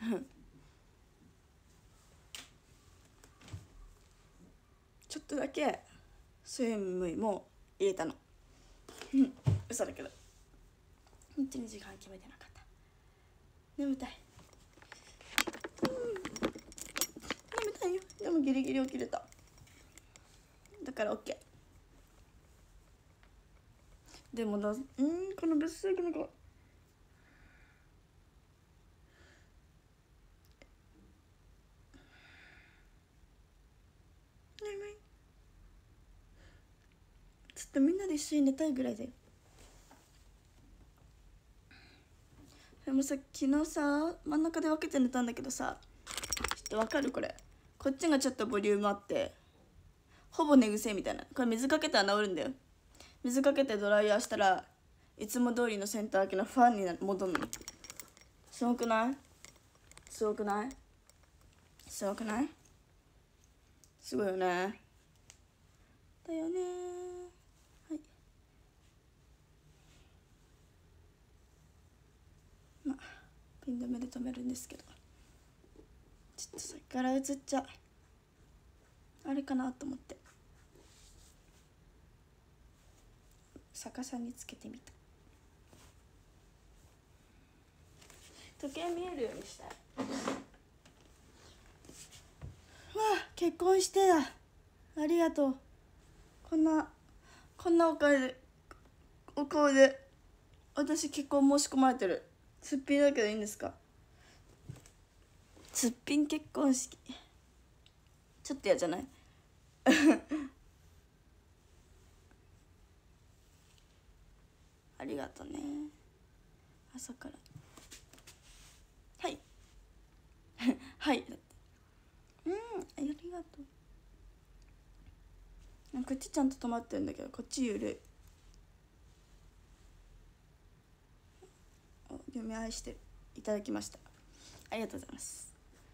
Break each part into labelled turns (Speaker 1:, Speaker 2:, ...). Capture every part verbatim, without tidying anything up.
Speaker 1: ちょっとだけ睡眠も入れたの。うん嘘だけど本当に時間決めてなかった。眠たい、うん、眠たいよ。でもギリギリ起きれた。だから OK。 でもな、うんこの別荘の子眠い。ちょっとみんなで一緒に寝たいぐらいだよ。でもさ昨日さ真ん中で分けて寝たんだけどさ、ちょっと分かるこれ。こっちがちょっとボリュームあってほぼ寝癖みたいな。これ水かけたら治るんだよ。水かけてドライヤーしたらいつも通りのセンター分けのファンに戻るの。すごくない？すごくない？すごくない？すごいよね。だよね。はい。まあピン止めで止めるんですけど、ちょっとさっきから映っちゃあれかなと思って逆さにつけてみた。時計見えるようにしたい。わあ結婚してだ。ありがとう。こんなこんなお金でお顔で私結婚申し込まれてる。すっぴんだけどいいんですか？すっぴん結婚式ちょっと嫌じゃない？ありがとね朝から。はいはいだってうんありがとう。こっちちゃんと止まってるんだけどこっちゆるい。読み愛していただきました。ありがとうございます。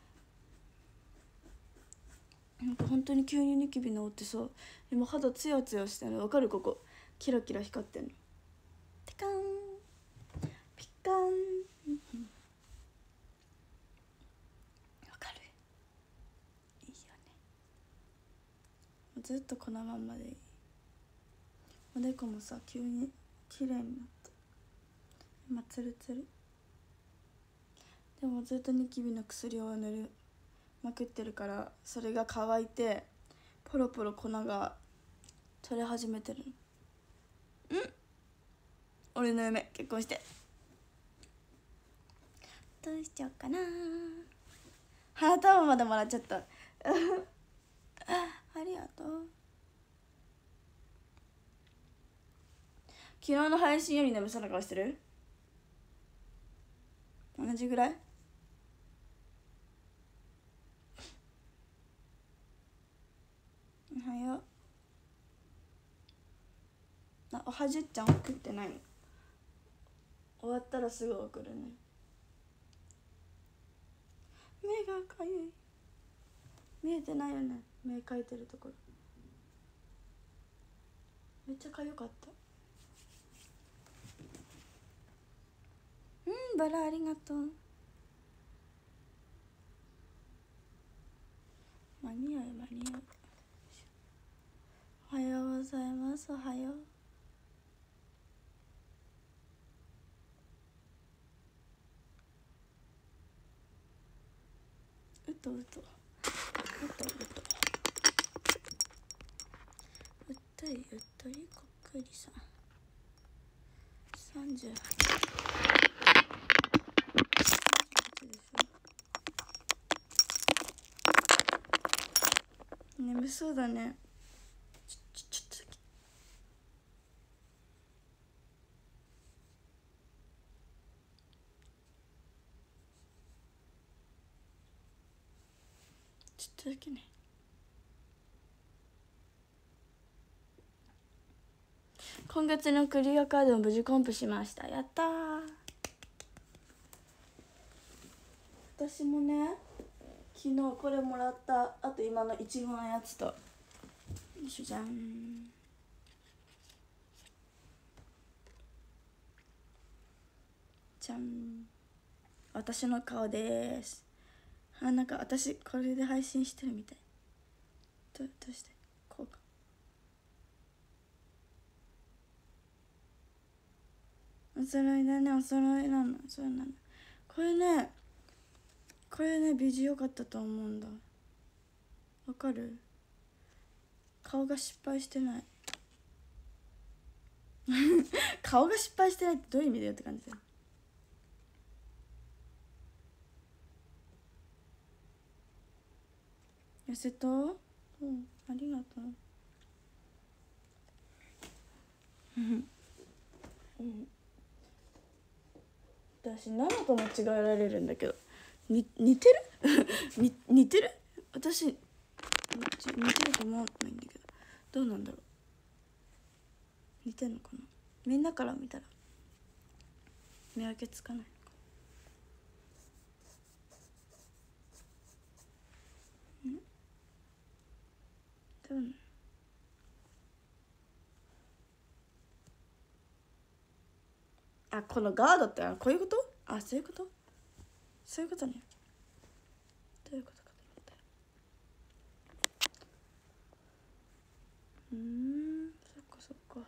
Speaker 1: なんか本当に急にニキビ治ってさ、今肌ツヤツヤしてるの分かる？ここキラキラ光ってんの。ピカンピカン分かる？いいよね。ずっとこのまんまでいい。おでこもさ急に綺麗になった。今ツルツル。でもずっとニキビの薬を塗るまくってるからそれが乾いてポロポロ粉が取れ始めてる。うん俺の夢結婚してどうしちゃおうかな。花束までもらっちゃったありがとう。昨日の配信より眠そうな顔してる？同じぐらい？おはよう。あおはじゅっちゃん送ってないの？終わったらすぐ送るね。目がかゆい。見えてないよね目かいてるところ。めっちゃかゆかった。うんバラありがとう。間に合う間に合う。おはようございます。おはよう。うとうとうとうとうっとりうっとりこっくりさんさんじゅうはち眠そうだね。ちょちょちょっとだけちょっとだけね。今月のクリアカードも無事コンプしました。やったー。私もね昨日これもらった。あと今のいちごのやつとよいしょじゃんじゃん。 私の顔です。あ、なんか私これで配信してるみたい。ど, どうしてこうか。お揃いだね、お揃いなの。そうなの。これねこれね美女良かったと思うんだ。わかる？顔が失敗してない顔が失敗してないってどういう意味だよって感じだよ。痩せた？うん、ありがとう。うん私ナナと間違えられるんだけど、に似てるに似てる私似てると思わないんだけど、どうなんだろう。似てんのかな。みんなから見たら見分けつかないのか。んどうなの。あ、このガードってこういうこと？あ、そういうこと？そういうことね。どういうことかと思ったら、うーん、そっかそっか。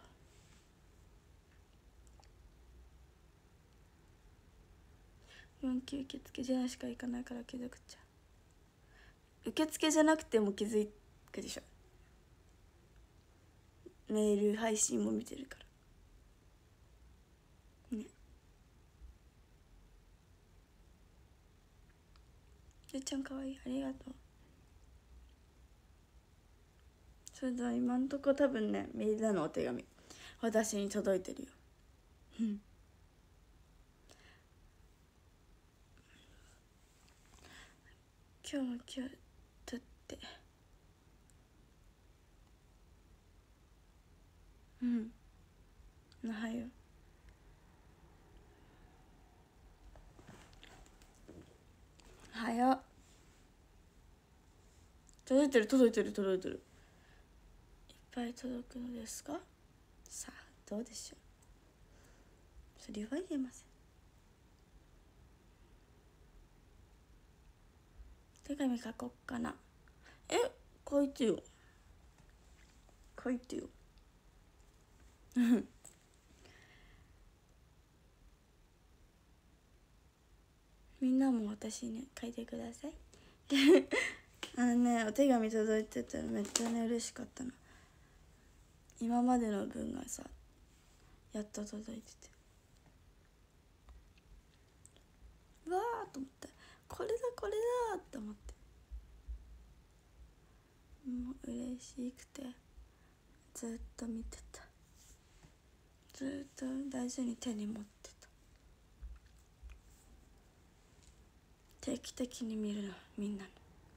Speaker 1: よん級受付じゃないしか行かないから気づくっちゃ。受付じゃなくても気づくでしょ。メール配信も見てるからね。ゆうちゃんかわいい、ありがとう。それでは今んとこ多分ね、みんなのお手紙私に届いてるよ。うん今日も今日だってうんおはよう。おはよう。届いてる届いてる届いてる。いっぱい届くのですか。さあどうでしょう。それは言えません。手紙書こっかな。え、書いてよ書いてよみんなも私に書いてくださいあのね、お手紙届いてたらめっちゃね嬉しかったの。今までの分がさやっと届いてて、うわーと思って、これだこれだって思って、もう嬉しくてずっと見てた。ずっと大事に手に持ってた。定期的に見るの、みんなの。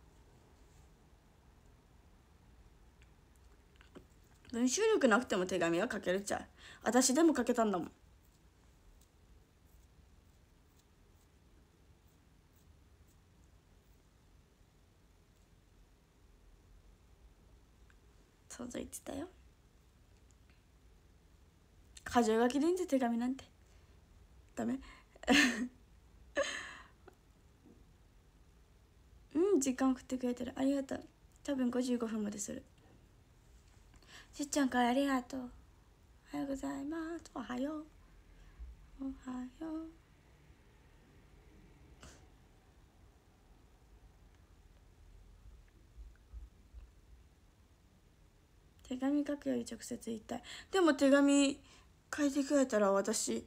Speaker 1: 文章力なくても手紙は書けるっちゃう。私でも書けたんだもん。届いてたよ。箇条書きでいいんで手紙なんてダメうん時間送ってくれてる、ありがとう。多分ごじゅうごふんまでする。しっちゃんからありがとう。おはようございます。おはようおはよう。手紙書くより直接言いたい。でも手紙書いてくれたら私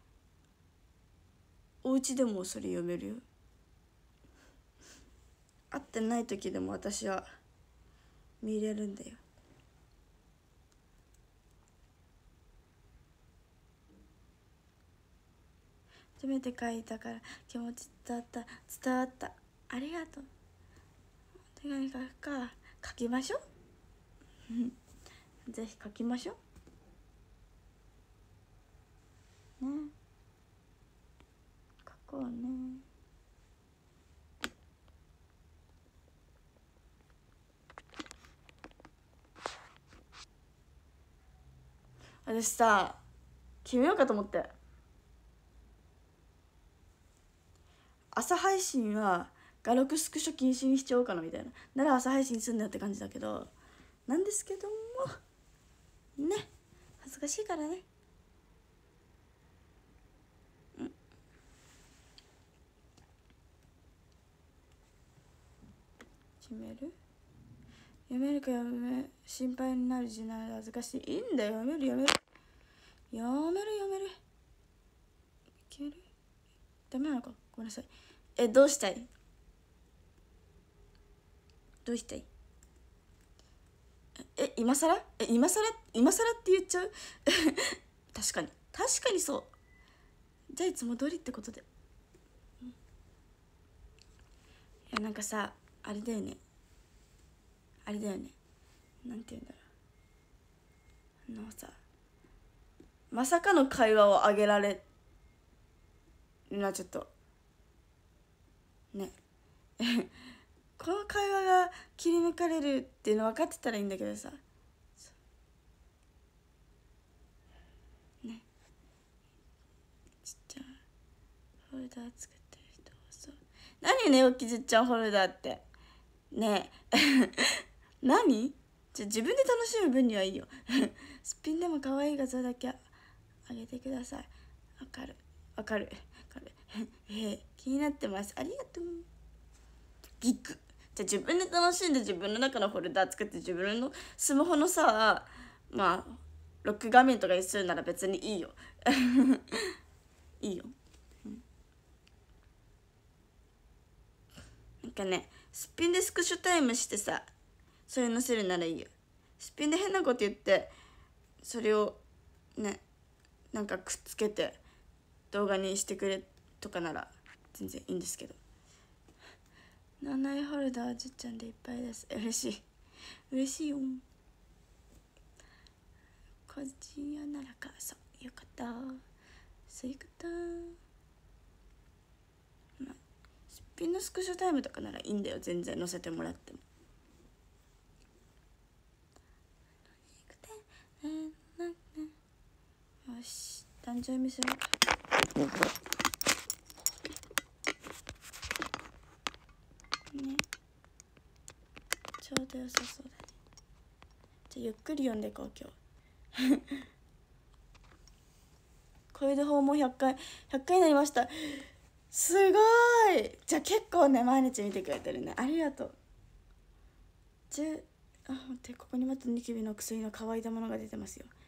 Speaker 1: お家でもそれ読めるよ。会ってない時でも私は見れるんだよ。初めて書いたから気持ち伝わった伝わった。ありがとう。手紙書くか書きましょうぜひ書きましょうね。書こうね。私さ決めようかと思って、 朝配信は画録スクショ禁止にしちゃおうかなみたいな、なら朝配信すんだよって感じだけど、なんですけどもね、恥ずかしいからね。うん決める、読めるか読め心配になる字なら恥ずかしい。いいんだよ、読める読める読める読める決める。ダメなのか、ごめんなさい。え、どうしたいどうしたいえ、今さらえ、今さら今さらって言っちゃう確かに確かにそう。じゃあいつも通りってことで、うん、いやなんかさ、あれだよねあれだよねなんて言うんだろう、あのさ、まさかの会話をあげられるな、ちょっとねこの会話が切り抜かれるっていうの分かってたらいいんだけどさね。ちっちゃいフォルダー作ってる人はそう、何ねおきじっちゃんフォルダーってねえ何じゃ自分で楽しむ分にはいいよすっぴんでも可愛い画像だけあげてください。わかるわかるわかるえー、気になってます、ありがとう。ギックじゃあ自分で楽しんで自分の中のフォルダー作って自分のスマホのさ、まあロック画面とかにするなら別にいいよいいよ、うん、なんかね、すっぴんでスクショタイムしてさ、それ載せるならいいよ。すっぴんで変なこと言ってそれをね、なんかくっつけて動画にしてくれとかなら全然いいんですけど。なないホルダーじっちゃんでいっぱいです。嬉しい嬉しいよ。個人用ならか、そうよかったそういうこと、まあ、すっぴんのスクショタイムとかならいいんだよ、全然載せてもらっても。よし、誕生日見せようね、ちょうど良さそうだね。じゃあゆっくり読んでいこう今日これで訪問ひゃっかいひゃっかいになりました。すごい。じゃあ結構ね毎日見てくれてるね、ありがとう。じゅうあ待って、ここにまたニキビの薬の乾いたものが出てますよ。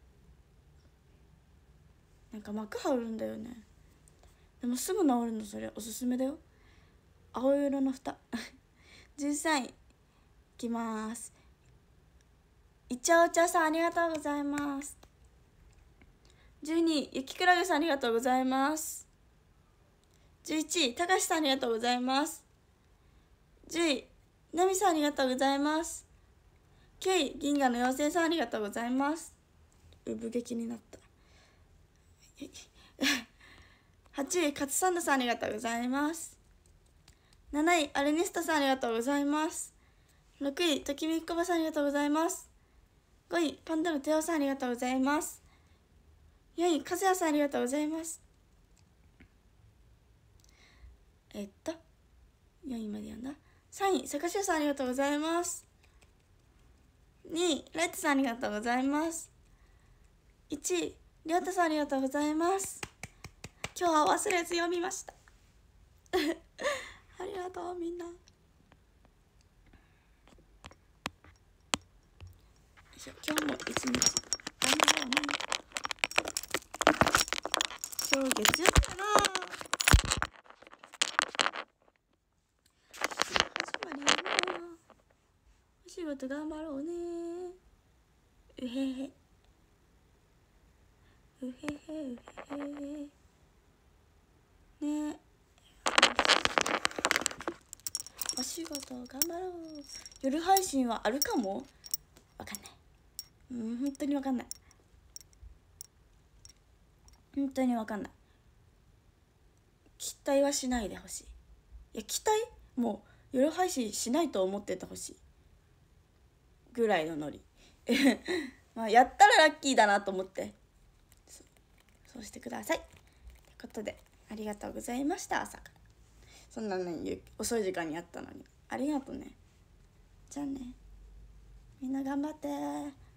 Speaker 1: なんか膜張るんだよね、でもすぐ治るの、それおすすめだよ。青色の蓋じゅうさんいいきます。いちゃおちゃさんありがとうございます。じゅうにいゆきくらげさんありがとうございます。じゅういちいたかしさんありがとうございます。じゅういなみさんありがとうございます。きゅうい銀河の妖精さんありがとうございます。産劇になったはちいかつサンドさんありがとうございます。なないアルネストさんありがとうございます。ろくいときめきこばさんありがとうございます。ごいパンダのテオさんありがとうございます。よんいかずやさんありがとうございます。えっとよんいまで読んだ。さんいさかしゅうさんありがとうございます。にいライトさんありがとうございます。いちいりょうたさんありがとうございます。今日は忘れず読みましたありがとうみんな。今日も一日頑張ろうね。今日月曜日かな、始まりやな。お仕事頑張ろうね。うへへうへへうへへね。お仕事頑張ろう。夜配信はあるかもわかんない。うん、本当にわかんない。本当にわかんない。期待はしないでほしい。いや期待もう夜配信しないと思っててほしいぐらいのノリまあやったらラッキーだなと思ってそ う, そうしてください。ということでありがとうございました。朝からそんなに遅い時間にやったのに。ありがとね。じゃあね、みんな頑張って。